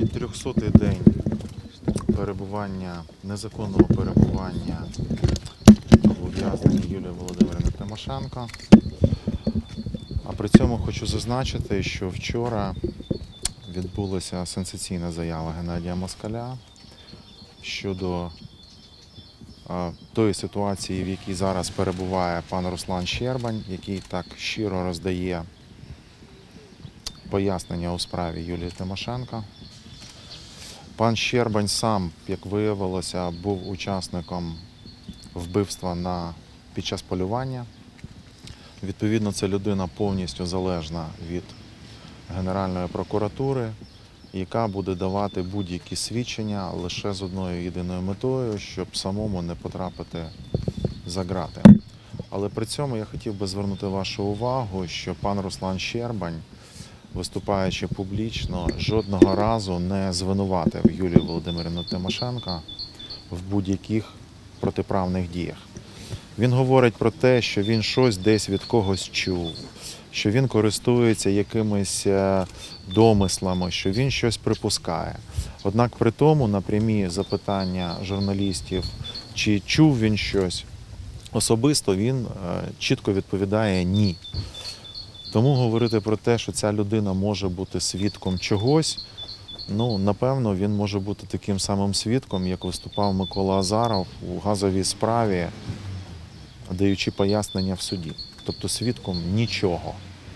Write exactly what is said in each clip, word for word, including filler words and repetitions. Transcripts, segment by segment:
трьохсотий день перебування, незаконного перебування в ув'язненні Юлії Володимирівни Тимошенко. А при цьому хочу зазначити, що вчора відбулася сенсаційна заява Геннадія Москаля щодо а, тої ситуації, в якій зараз перебуває пан Руслан Щербань, який так щиро роздає пояснення у справі Юлії Тимошенко. Пан Щербань сам, як виявилося, був учасником вбивства на, під час полювання. Відповідно, це людина повністю залежна від Генеральної прокуратури, яка буде давати будь-які свідчення лише з одною єдиною метою, щоб самому не потрапити за ґрати. Але при цьому я хотів би звернути вашу увагу, що пан Руслан Щербань, виступаючи публічно, жодного разу не звинуватив Юлію Володимирівну Тимошенко в будь-яких протиправних діях. Він говорить про те, що він щось десь від когось чув, що він користується якимись домислами, що він щось припускає. Однак при тому на прямі запитання журналістів, чи чув він щось, особисто він чітко відповідає «ні». Тому говорити про те, що ця людина може бути свідком чогось, ну, напевно, він може бути таким самим свідком, як виступав Микола Азаров у газовій справі, даючи пояснення в суді. Тобто свідком нічого.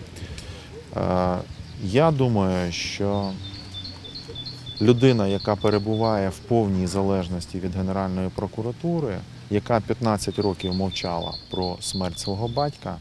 Я думаю, що людина, яка перебуває в повній залежності від Генеральної прокуратури, яка п'ятнадцять років мовчала про смерть свого батька,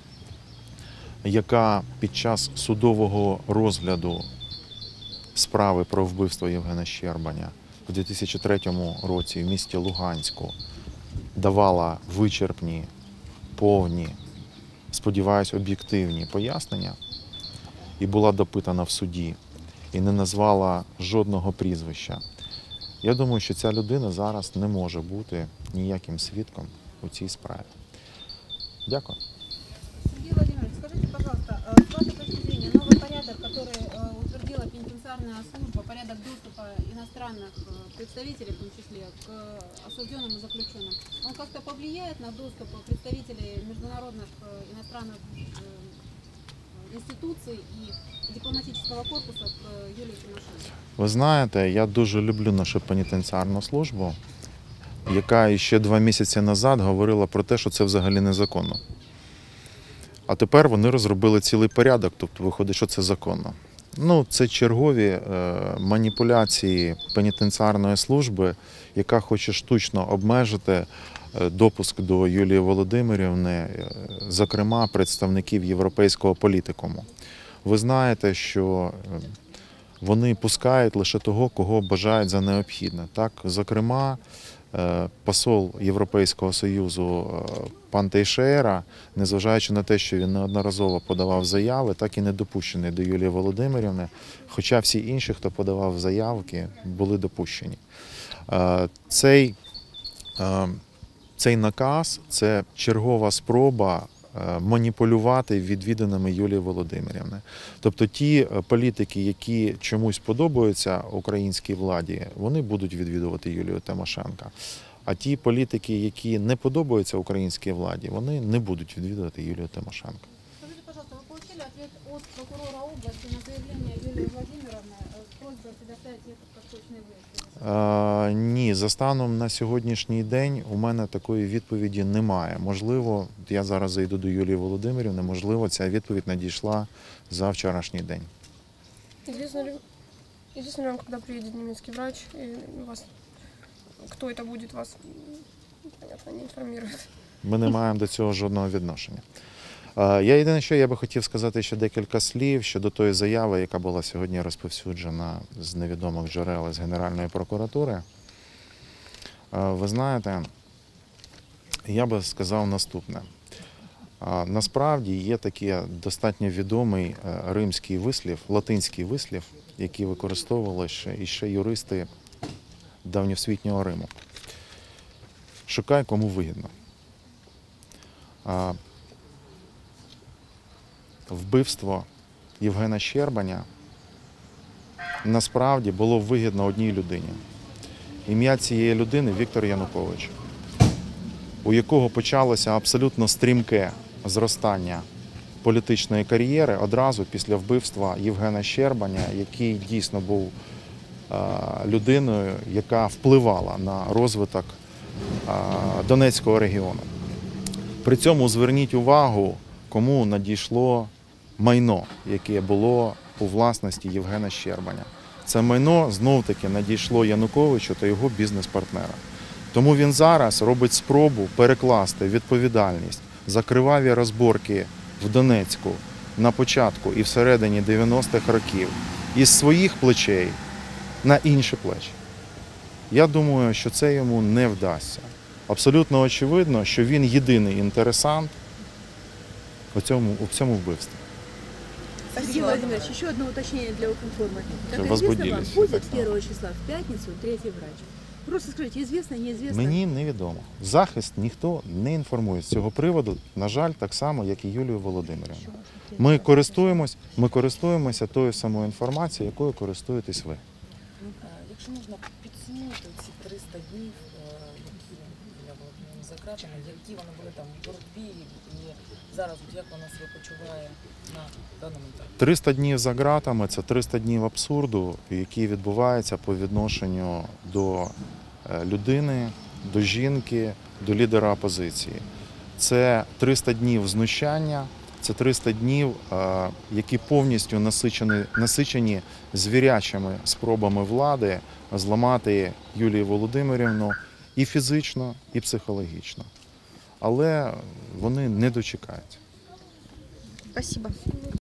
яка під час судового розгляду справи про вбивство Євгена Щербаня у дві тисячі третьому році в місті Луганську давала вичерпні, повні, сподіваюсь, об'єктивні пояснення і була допитана в суді і не назвала жодного прізвища. Я думаю, що ця людина зараз не може бути ніяким свідком у цій справі. Дякую. Сергей Владимирович, скажите, пожалуйста, с вашей точки зрения, новый порядок, который утвердила пенитенциарная служба, порядок доступа иностранных представителей, в том числе, к осужденным и заключенным, он как-то повлияет на доступ представителей международных иностранных институций и дипломатического корпуса к Юлии Тимошенко? Ви знаєте, я дуже люблю нашу пенітенціарну службу, яка ще два місяці назад говорила про те, що це взагалі незаконно. А тепер вони розробили цілий порядок, тобто виходить, що це законно. Ну, це чергові е, маніпуляції пенітенціарної служби, яка хоче штучно обмежити е, допуск до Юлії Володимирівни, е, зокрема, представників європейського політикуму. Ви знаєте, що вони пускають лише того, кого бажають за необхідне. Так, зокрема, посол Європейського Союзу пан Тейшейра, незважаючи на те, що він неодноразово подавав заяви, так і не допущений до Юлії Володимирівни, хоча всі інші, хто подавав заявки, були допущені. Цей, цей наказ – це чергова спроба маніпулювати відвіданими Юлії Володимирівни. Тобто ті політики, які чомусь подобаються українській владі, вони будуть відвідувати Юлію Тимошенко. А ті політики, які не подобаються українській владі, вони не будуть відвідувати Юлію Тимошенко. Скажите, пожалуйста, вы получили ответ от прокурора области на заявление Юлии Владимировны с просьбой предоставить ей краткосрочный выезд? Е, ні, за станом на сьогоднішній день у мене такої відповіді немає. Можливо, я зараз зайду до Юлії Володимирівни, можливо, ця відповідь надійшла за вчорашній день. Известно ли, известно ли вам, когда приедет немецкий врач, и вас, кто это будет, вас, понятно, не информирует? Ми не маємо до цього жодного відношення. Я єдине, що я би хотів сказати ще декілька слів щодо тої заяви, яка була сьогодні розповсюджена з невідомих джерел з Генеральної прокуратури. Ви знаєте, я би сказав наступне. Насправді є такий достатньо відомий римський вислів, латинський вислів, який використовували ще, і ще юристи давньосвітнього Риму. Шукай, кому вигідно. Вбивство Євгена Щербаня насправді було вигідно одній людині. Ім'я цієї людини Віктор Янукович, у якого почалося абсолютно стрімке зростання політичної кар'єри одразу після вбивства Євгена Щербаня, який дійсно був е, людиною, яка впливала на розвиток е, Донецького регіону. При цьому зверніть увагу, кому надійшло майно, яке було у власності Євгена Щербаня. Це майно знов-таки надійшло Януковичу та його бізнес-партнерам. Тому він зараз робить спробу перекласти відповідальність за криваві розборки в Донецьку на початку і всередині дев'яностих років із своїх плечей на інші плечі. Я думаю, що це йому не вдасться. Абсолютно очевидно, що він єдиний інтересант у цьому, у цьому вбивстві. Сергей Владимирович, еще одно уточнение для Укринформа. Как известно вам, возбудились, будет так само. первого числа в пятницу третий врач. Просто скажите, известно, неизвестно? Мені невідомо. Захист ніхто не інформує з цього приводу, на жаль, так само, як і Юлію Володимирівну. Ми користуємось, ми користуємося тою самою інформацією, якою користуєтесь ви. Е, Якщо можна підсумувати ці триста днів, е, які Юлія Володимирівна за кратами, які вони були там в боротьбі, і зараз от як вона себе почуває на даному етапі? триста днів за ґратами – це триста днів абсурду, які відбуваються по відношенню до е, людини, до жінки, до лідера опозиції. Це триста днів знущання, це триста днів, е, які повністю насичені, насичені звірячими спробами влади зламати Юлію Володимирівну і фізично, і психологічно. Але вони не дочекаються. Спасибо.